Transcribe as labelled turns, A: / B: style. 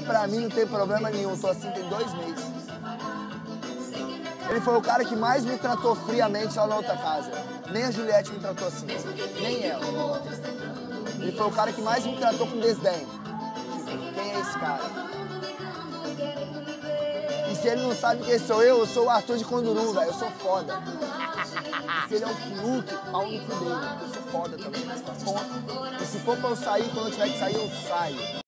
A: pra mim não tem problema nenhum, tô assim tem 2 meses. Ele foi o cara que mais me tratou friamente lá na outra casa. Nem a Juliette me tratou assim, nem ela. Ele foi o cara que mais me tratou com desdém. Tipo, quem é esse cara? E se ele não sabe quem sou eu sou o Arthur de Conduru, velho, eu sou foda. Se ele é um Fiuk, pau no cu dele, eu sou foda também. Ponto. E se for pra eu sair, quando eu tiver que sair, eu saio.